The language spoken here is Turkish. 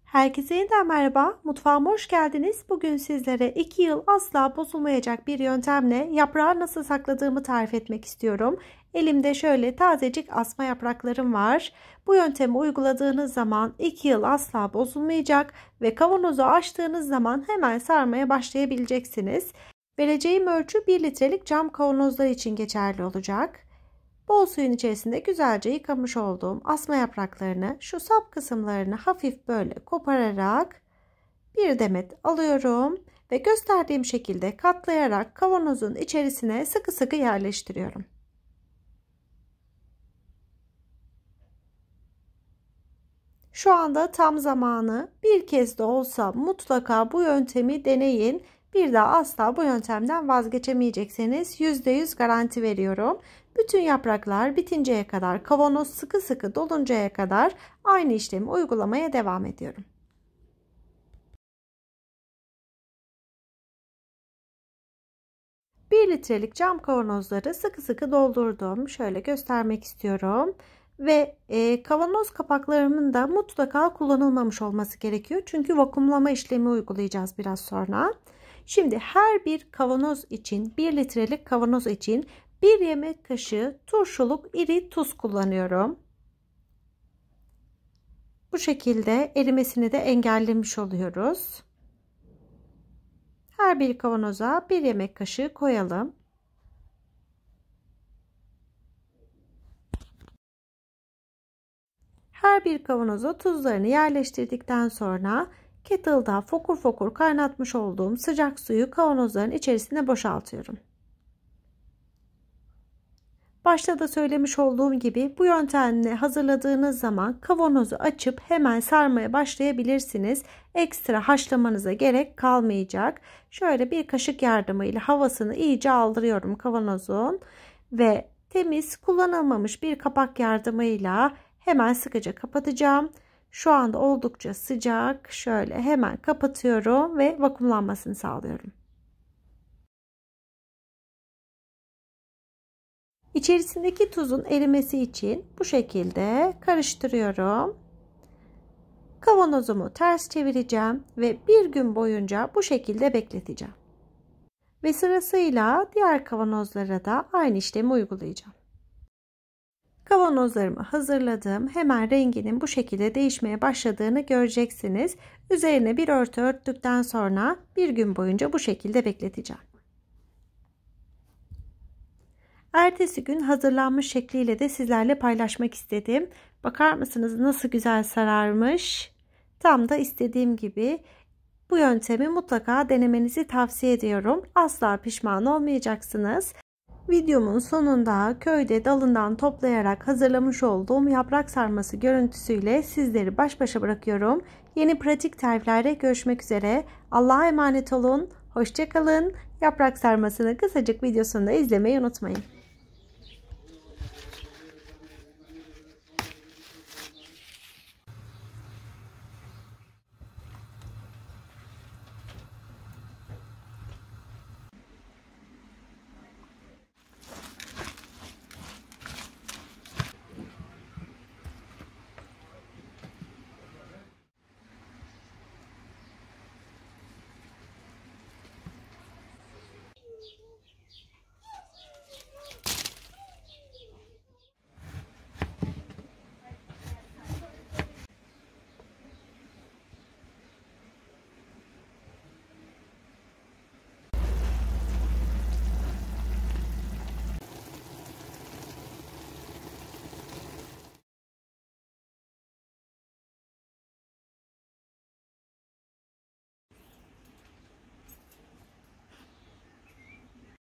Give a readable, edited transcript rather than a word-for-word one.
Herkese yeniden merhaba. Mutfağıma hoş geldiniz. Bugün sizlere 2 yıl asla bozulmayacak bir yöntemle yaprağı nasıl sakladığımı tarif etmek istiyorum. Elimde şöyle tazecik asma yapraklarım var. Bu yöntemi uyguladığınız zaman 2 yıl asla bozulmayacak ve kavanozu açtığınız zaman hemen sarmaya başlayabileceksiniz. Vereceğim ölçü 1 litrelik cam kavanozlar için geçerli olacak. Bol suyun içerisinde güzelce yıkamış olduğum asma yapraklarını şu sap kısımlarını hafif böyle kopararak bir demet alıyorum ve gösterdiğim şekilde katlayarak kavanozun içerisine sıkı sıkı yerleştiriyorum. Şu anda tam zamanı. Bir kez de olsa mutlaka bu yöntemi deneyin. Bir daha asla bu yöntemden vazgeçemeyeceksiniz. %100 garanti veriyorum. Bütün yapraklar bitinceye kadar, kavanoz sıkı sıkı doluncaya kadar aynı işlemi uygulamaya devam ediyorum. Bir litrelik cam kavanozları sıkı sıkı doldurdum. Şöyle göstermek istiyorum. Ve kavanoz kapaklarımın da mutlaka kullanılmamış olması gerekiyor. Çünkü vakumlama işlemi uygulayacağız biraz sonra. Şimdi her bir kavanoz için, 1 litrelik kavanoz için 1 yemek kaşığı turşuluk iri tuz kullanıyorum. Bu şekilde erimesini de engellemiş oluyoruz. Her bir kavanoza 1 yemek kaşığı koyalım. Her bir kavanoza tuzlarını yerleştirdikten sonra kettle'da fokur fokur kaynatmış olduğum sıcak suyu kavanozların içerisine boşaltıyorum. Başta da söylemiş olduğum gibi bu yöntemle hazırladığınız zaman kavanozu açıp hemen sarmaya başlayabilirsiniz. Ekstra haşlamanıza gerek kalmayacak. Şöyle bir kaşık yardımıyla havasını iyice aldırıyorum kavanozun ve temiz kullanılmamış bir kapak yardımıyla hemen sıkıca kapatacağım. Şu anda oldukça sıcak. Şöyle hemen kapatıyorum ve vakumlanmasını sağlıyorum. İçerisindeki tuzun erimesi için bu şekilde karıştırıyorum. Kavanozumu ters çevireceğim ve bir gün boyunca bu şekilde bekleteceğim. Ve sırasıyla diğer kavanozlara da aynı işlemi uygulayacağım. Kavanozlarımı hazırladım. Hemen renginin bu şekilde değişmeye başladığını göreceksiniz. Üzerine bir örtü örttükten sonra bir gün boyunca bu şekilde bekleteceğim. Ertesi gün hazırlanmış şekliyle de sizlerle paylaşmak istedim. Bakar mısınız nasıl güzel sararmış? Tam da istediğim gibi. Bu yöntemi mutlaka denemenizi tavsiye ediyorum. Asla pişman olmayacaksınız. Videomun sonunda köyde dalından toplayarak hazırlamış olduğum yaprak sarması görüntüsüyle sizleri baş başa bırakıyorum. Yeni pratik tariflerde görüşmek üzere. Allah'a emanet olun. Hoşça kalın. Yaprak sarmasını kısacık videosunu da izlemeyi unutmayın.